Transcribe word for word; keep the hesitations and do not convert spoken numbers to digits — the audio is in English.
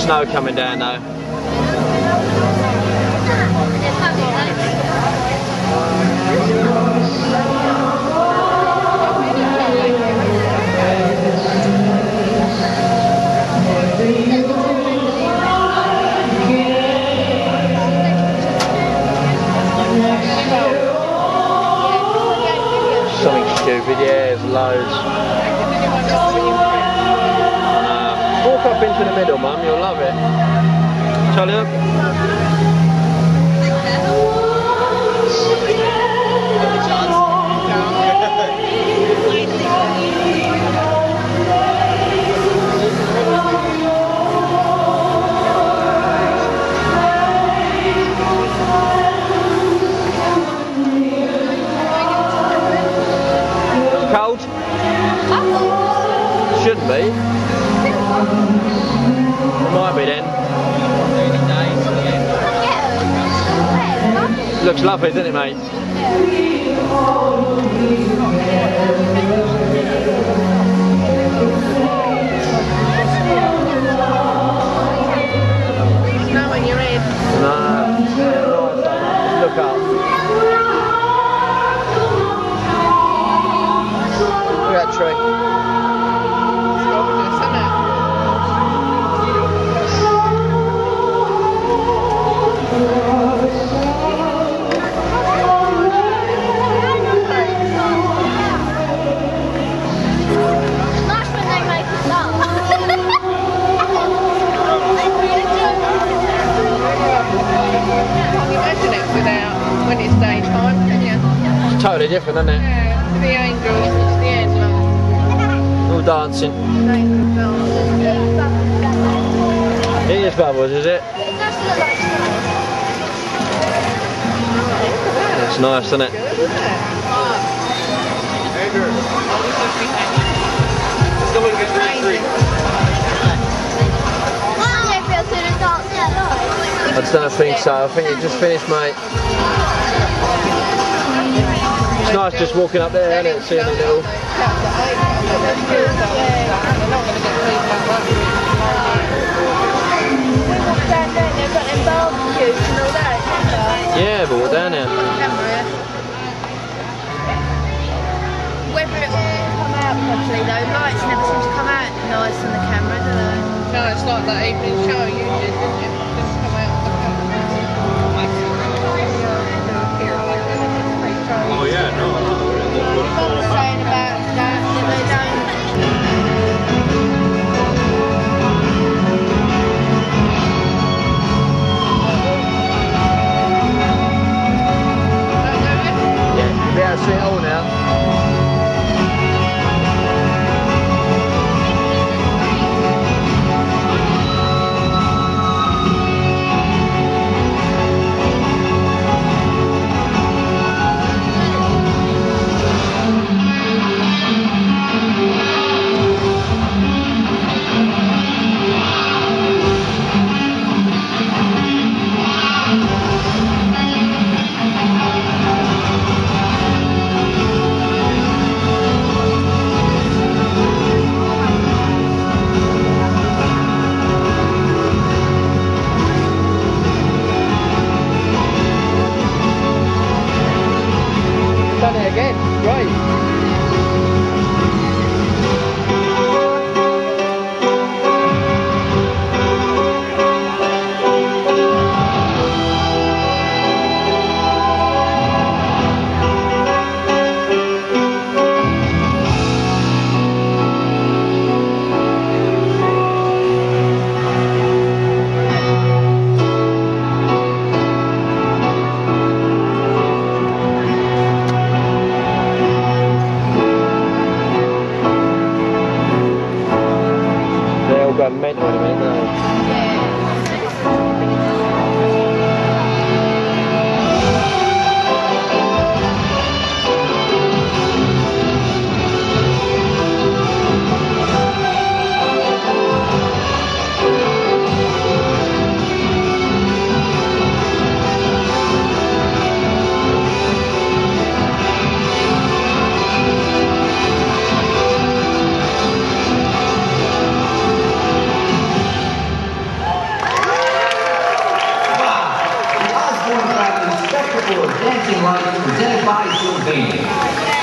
Snow coming down though. Something stupid, yeah, there's loads. Uh, walk up into the middle, Mum, you'll love it. Charlie, look. Cold? Shouldn't be. Might be then. Looks lovely, doesn't it, mate? Snow in your head. No. Look up. Look at that tree. It's gorgeous, isn't it? Nice when they make it up. Can't imagine it without when it's daytime, can you? It's totally different, isn't it? Yeah, the angels, it's the end, look. All dancing. Angels dance. It is bubbles, is it? It's nice, isn't it? Good, isn't it? I just don't think so. I think it just finished, mate. It's nice just walking up there, isn't it? Seeing it all. Yeah, but we're down here. Whether it will come out properly though, lights never seem to come out nice on the camera, do they? No, it's like that evening show you did, didn't it? Didn't come out on the camera. Oh yeah, no. Mum was saying about that, that they don't. Yeah, you'll be able to see it all now. for Dancing Lights presented by Sylvania.